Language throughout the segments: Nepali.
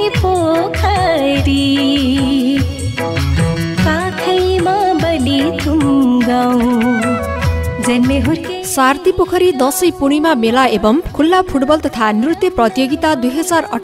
पोखरी काखैमा बलि तुङ्गाऊ जन्मे हुर्के सार्दी पोखरी दशैं पूर्णिमा मेला एवं खुल्ला फुटबल तथा नृत्य प्रतियोगिता 2018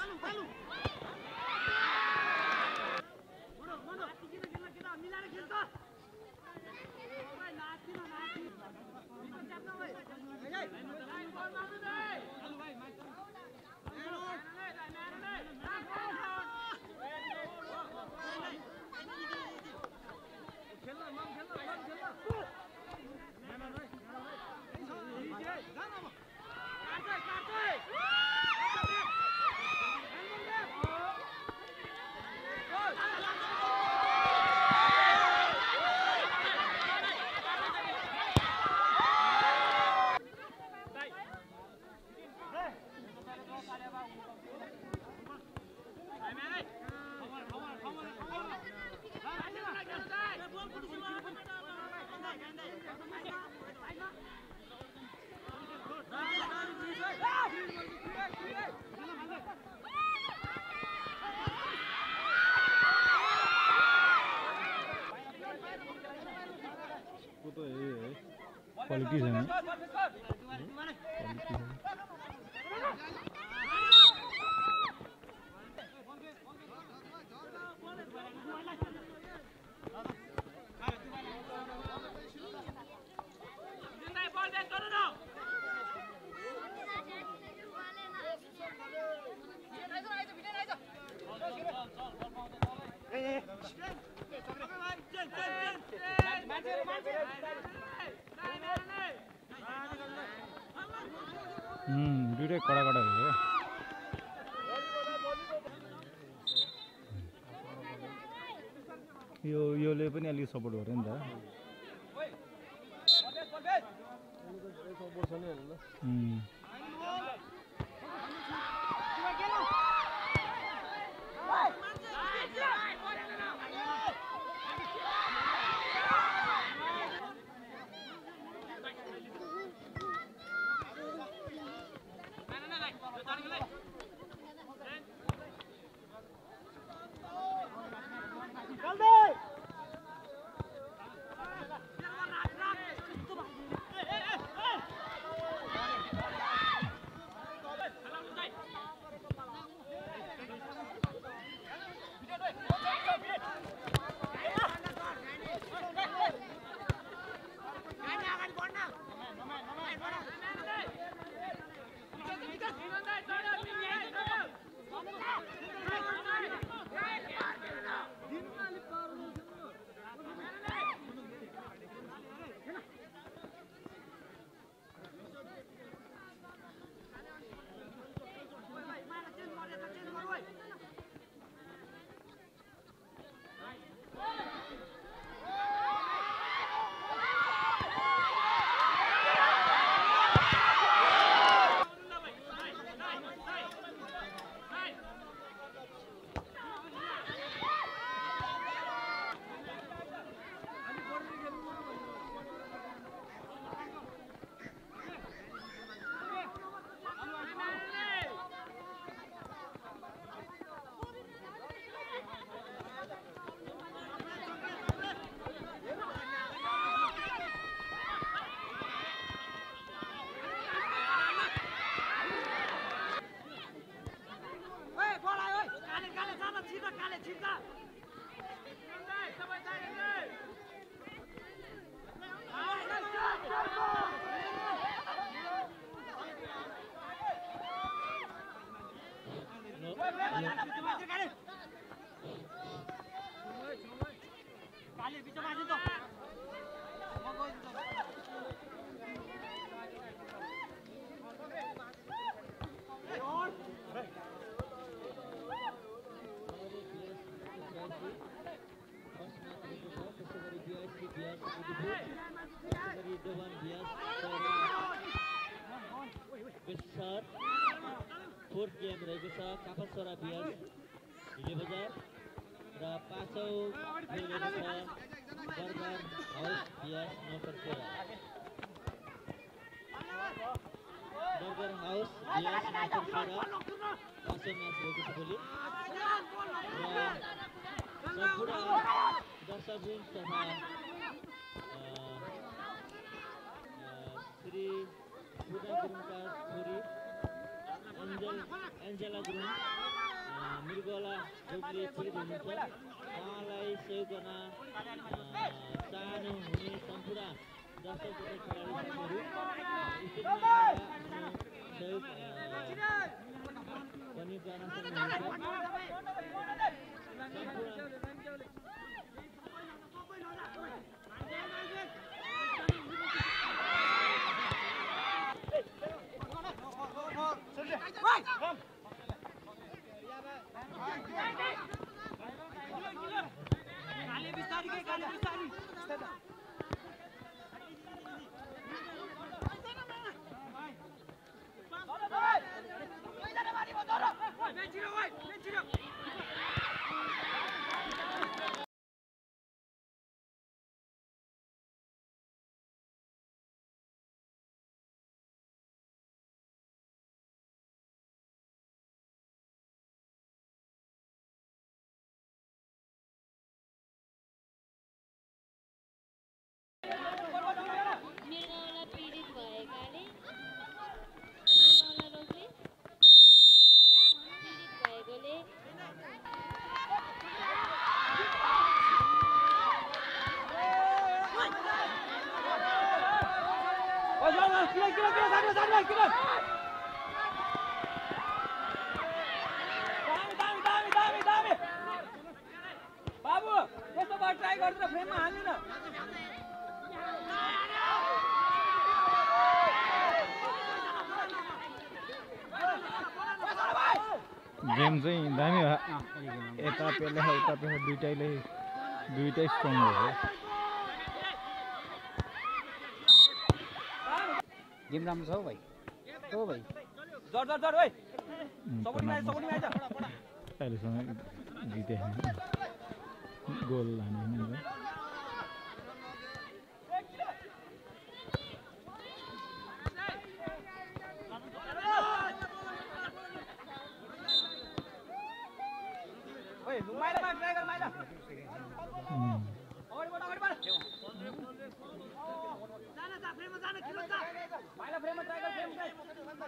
क्वालिटी छैन दुईटै कडा कडा हो योले पनि अलिक सपोर्ट गर्यो नि त फोर्थ गेम रहेको छ कापासरा बियर्स हिले बजार र पाँचौं खेल रहेको छ burger house bears Naukarkheda burger house bears Naukarkheda पाँचौं म्याच रहेको छ भोलि र सम्पूर्ण दर्शकवृन्द तथा श्री पूर्ण गुरुङका छोरी एन्जेला गुरुङ मृगला जोगले ठिक हुनुहुन्छ उहाँलाई सहयोग गर्न चाहनु हुने सम्पूर्ण दर्शक खेलाडीहरू स्टेजमा आएर सहयोग पनि गर्न बाबु यस्तो बार ट्राई गर्छ फ्रेममा हाल्नु न गेम चाहिँ दामी यता पेले उता पेले दुईटै स्ट्रङ हो गेम राम्रो छ हौ भाइ हो भाइ जर जर जर ओइ सपोर्टिङ आइज अहिलेसम्म जिते गोल लाने हैन ओइ माइला ट्राई गर माइला अगाडि बढ जान जा फ्रेममा जान किन जा माइला फ्रेममा ट्राई गर फ्रेम ट्राई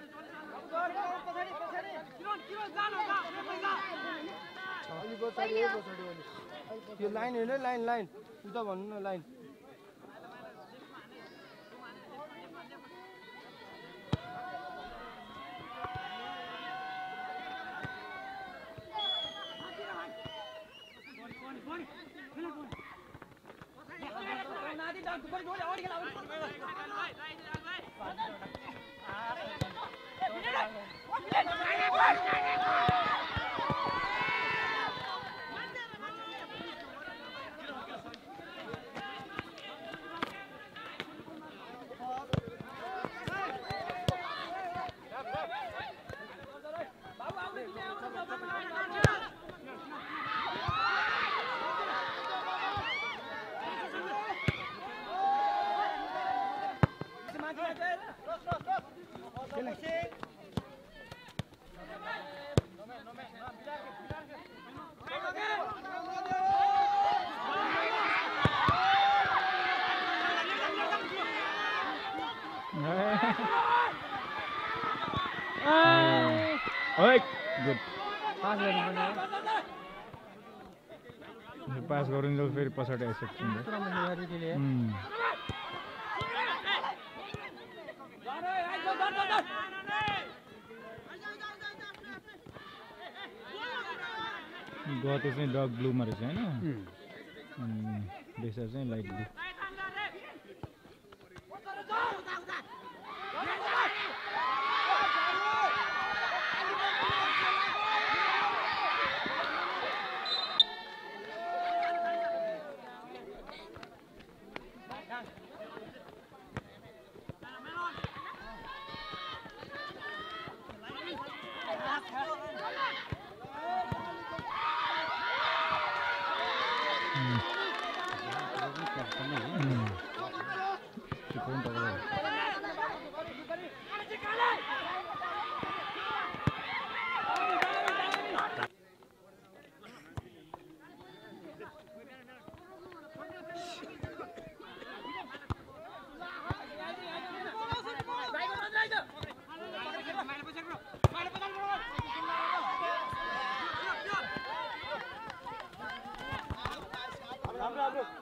किन जान जा फ्रेममा जा यो लाइन हैन लाइन उता भन्नु न लाइन नादी डाक ऊपर जोड़ और खेला ओइ गुड पास गरुन्जेल फेरि पछाडि आइसक्छ गतो चाहिँ डग ब्लूमा रहेछ हैन बेसा चाहिँ लाइट ब्लू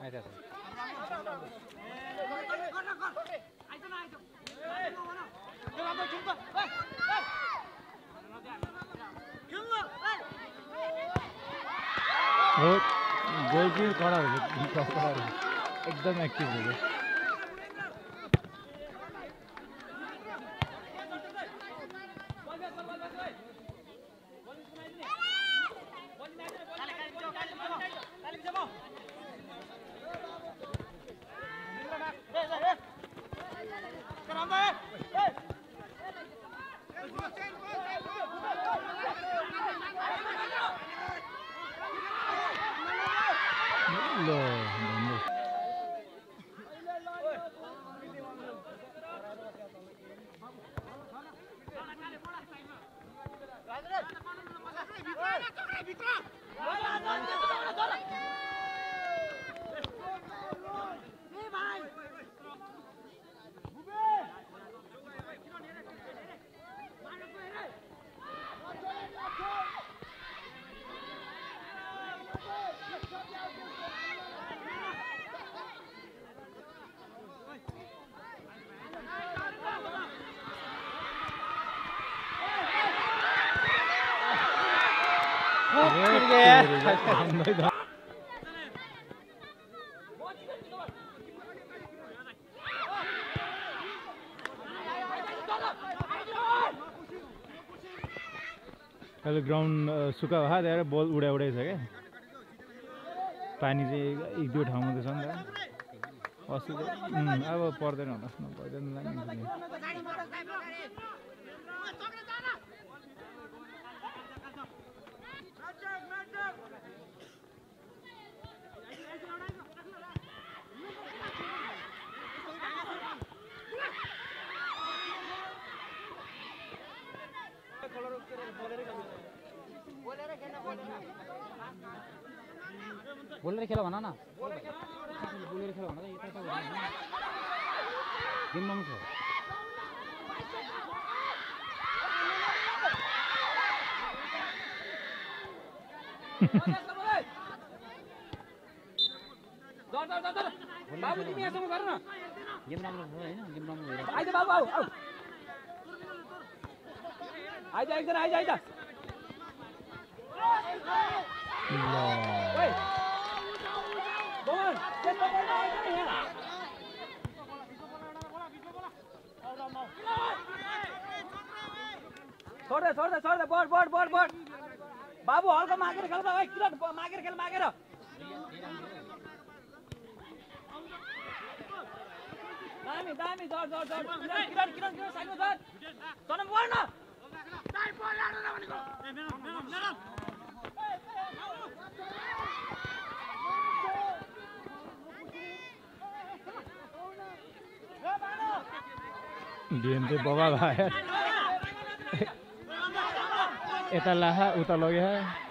आइता छ हो गोलकिपर कडा हो एकदम एक्टिभ हो अहिले ग्राउन्ड सुक्खा भए त्यहाँ बल उडाइ छ क्या पानी चाहिँ एक दुई ठाउँमा त छ नि त अस्ति अब पर्दैन होला पर्दैन बोलेर खेल भन न बोलेर खेल भन यता त गेम रङ छ बाबु तिमी यहाँसम्म गर न गेम राम्रो छ हैन गेम राम्रो भइरहेको आइज बाबु आउ आइज एकजना आइज आइज ओइ बोल त्यस्तो गर्न आइज नि यहाँ छोड्दे बड बाबु हल्का मागेर खेल भाइ किरण मागेर खेल मागेर दामी जड किरण साइडमा जड तनम बोल न दाइ बोल लाडो न भनेको ए मेरो गेम चाहिँ बवाल भयो यता लाहा उता लग्यो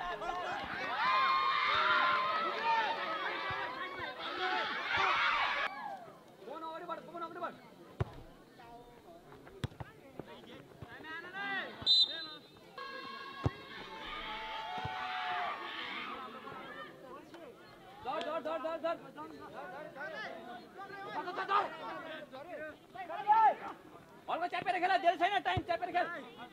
हल्का च्यापेर खेल धेरै छैन टाइम च्यापेर खेल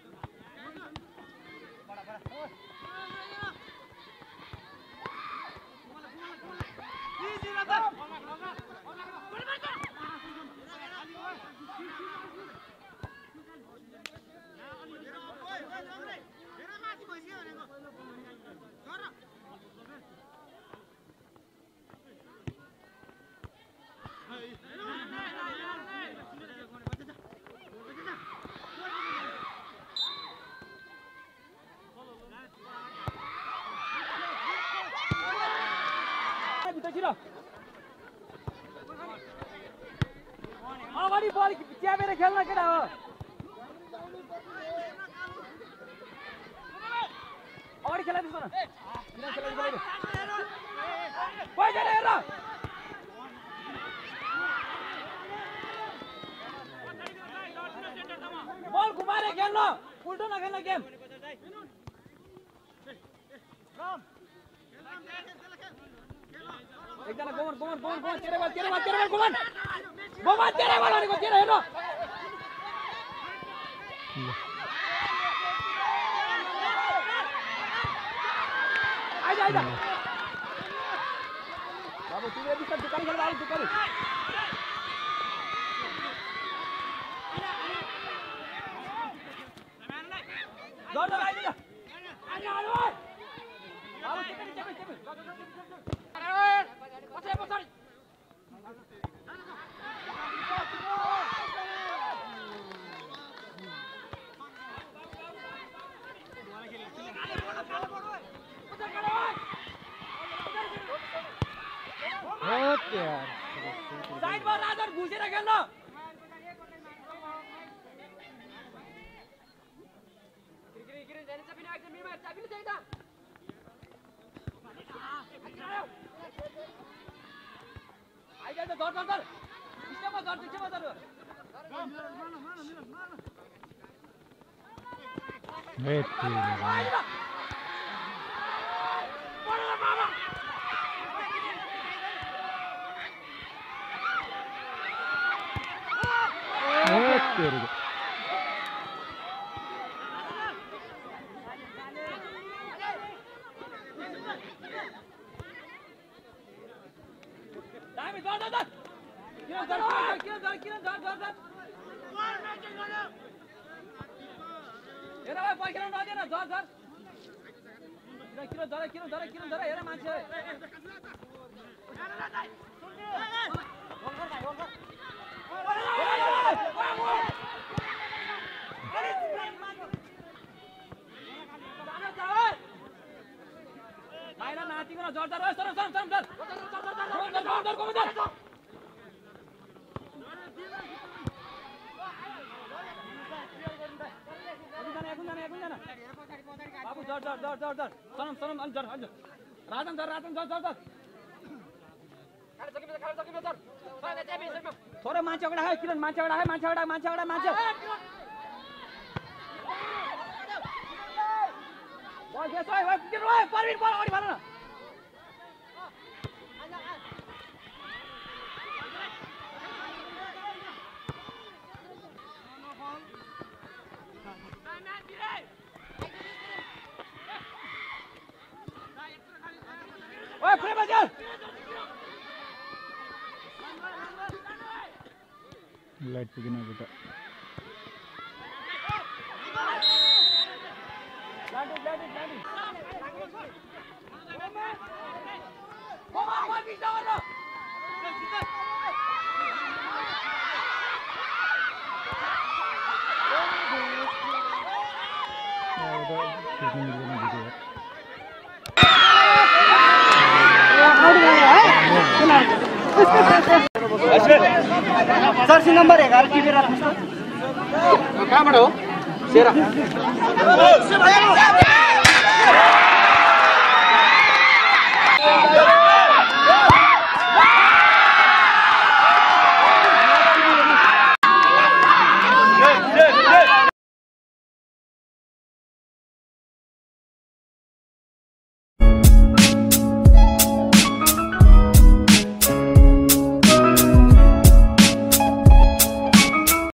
अगाडि बल च्यापेर खेल्न केटा हो अगाडि खेला त्यसो न बल घुमाएर खेल्न उल्टो नखेल्न गेम एकजना गोमन तेरे बल गोमन तेरे बल भनेको तेरे हेर्नु आइजा बाबु तिमीले बिस्तार दुकान खेल्दा आउ दुकान दौड आइजा आइजा बाबु चेपे पछाडि साइडमा राजन घुसेर खेल्न आइजा दर स्टेपमा दर थोरै मान्छे अगाडि आयो किरण मान्छे अगाडि परवीन बल अगाडि भन न ओए फ्री बजाल लाइट पुगिन बेटा जर्सी नम्बर 11 टिपेर राख्नुस् त कहाँबाट हो सेरा